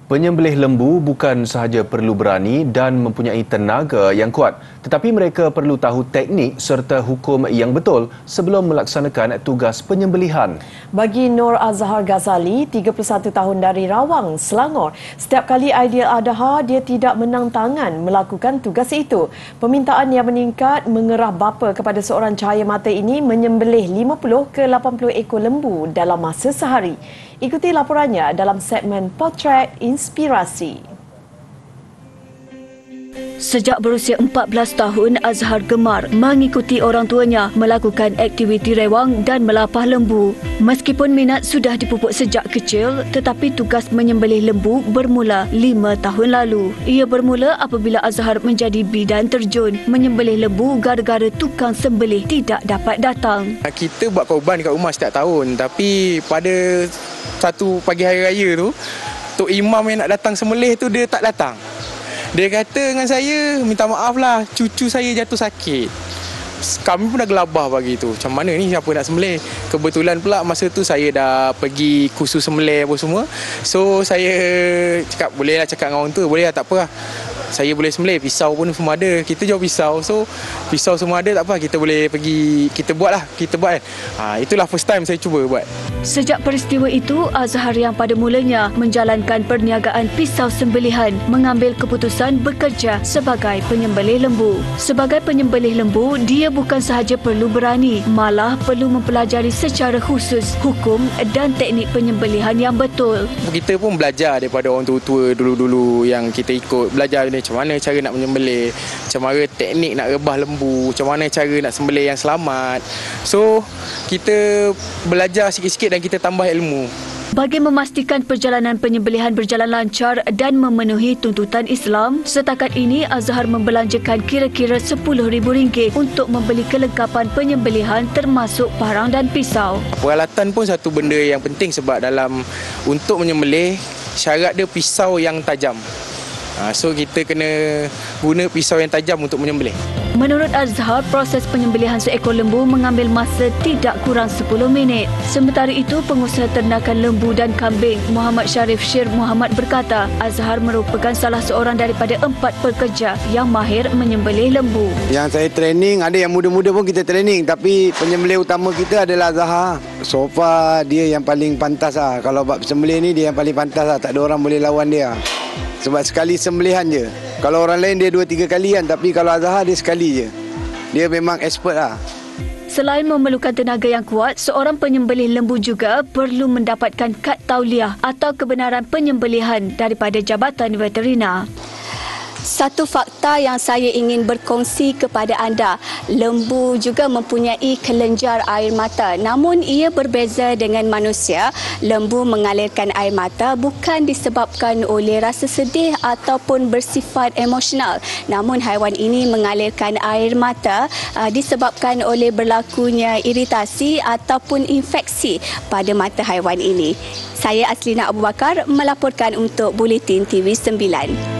Penyembelih lembu bukan sahaja perlu berani dan mempunyai tenaga yang kuat, tetapi mereka perlu tahu teknik serta hukum yang betul sebelum melaksanakan tugas penyembelihan. Bagi Nur Azhar Ghazali, 31 tahun dari Rawang, Selangor, setiap kali Aidiladha dia tidak menang tangan melakukan tugas itu. Permintaan yang meningkat mengerah bapa kepada seorang cahaya mata ini menyembelih 50 ke 80 ekor lembu dalam masa sehari. Ikuti laporannya dalam segmen Potret Inspirasi. Sejak berusia 14 tahun, Azhar gemar mengikuti orang tuanya melakukan aktiviti rewang dan melapah lembu. Meskipun minat sudah dipupuk sejak kecil, tetapi tugas menyembelih lembu bermula 5 tahun lalu. Ia bermula apabila Azhar menjadi bidan terjun menyembelih lembu gara-gara tukang sembelih tidak dapat datang. Kita buat korban kat rumah setiap tahun, tapi pada satu pagi hari raya tu, Tok Imam yang nak datang sembelih tu dia tak datang. Dia kata dengan saya, minta maaf lah, cucu saya jatuh sakit. Kami pun dah gelabah pagi tu. Macam mana ni, siapa nak sembelih? Kebetulan pula masa tu saya dah pergi kursus sembelih apa semua. So saya cakap, boleh lah cakap dengan orang tu, boleh lah, tak apa lah. Saya boleh sembelih, pisau pun semua ada. Kita jual pisau, so pisau semua ada, tak apa, kita boleh pergi, kita buat lah, kita buat kan. Itulah first time saya cuba buat. Sejak peristiwa itu, Azhar yang pada mulanya menjalankan perniagaan pisau sembelihan mengambil keputusan bekerja sebagai penyembelih lembu. Sebagai penyembelih lembu, dia bukan sahaja perlu berani, malah perlu mempelajari secara khusus hukum dan teknik penyembelihan yang betul. Kita pun belajar daripada orang tua-tua dulu-dulu yang kita ikut. Belajar macam mana cara nak menyembelih, macam mana teknik nak rebah lembu, macam mana cara nak sembelih yang selamat. So, kita belajar sikit-sikit dan kita tambah ilmu. Bagi memastikan perjalanan penyembelihan berjalan lancar dan memenuhi tuntutan Islam, setakat ini Azhar membelanjakan kira-kira RM10,000 untuk membeli kelengkapan penyembelihan termasuk parang dan pisau. Peralatan pun satu benda yang penting sebab dalam untuk menyembelih, syarat dia pisau yang tajam. So kita kena guna pisau yang tajam untuk menyembelih. Menurut Azhar, proses penyembelihan seekor lembu mengambil masa tidak kurang 10 minit. Sementara itu, pengusaha ternakan lembu dan kambing Muhammad Sharif Syir Muhammad berkata, Azhar merupakan salah seorang daripada 4 pekerja yang mahir menyembelih lembu. Yang saya training, ada yang muda-muda pun kita training, tapi penyembelih utama kita adalah Azhar. So far dia yang paling pantas lah. Kalau buat sembelih ni dia yang paling pantas lah. Tak ada orang boleh lawan dia. Sebab sekali sembelihan je. Kalau orang lain dia 2-3 kali kan, tapi kalau Azhar dia sekali je. Dia memang expert lah. Selain memerlukan tenaga yang kuat, seorang penyembelih lembu juga perlu mendapatkan kad tauliah atau kebenaran penyembelihan daripada Jabatan Veterina. Satu fakta yang saya ingin berkongsi kepada anda, lembu juga mempunyai kelenjar air mata. Namun ia berbeza dengan manusia. Lembu mengalirkan air mata bukan disebabkan oleh rasa sedih ataupun bersifat emosional. Namun haiwan ini mengalirkan air mata disebabkan oleh berlakunya iritasi ataupun infeksi pada mata haiwan ini. Saya Aslina Abu Bakar melaporkan untuk Buletin TV 9.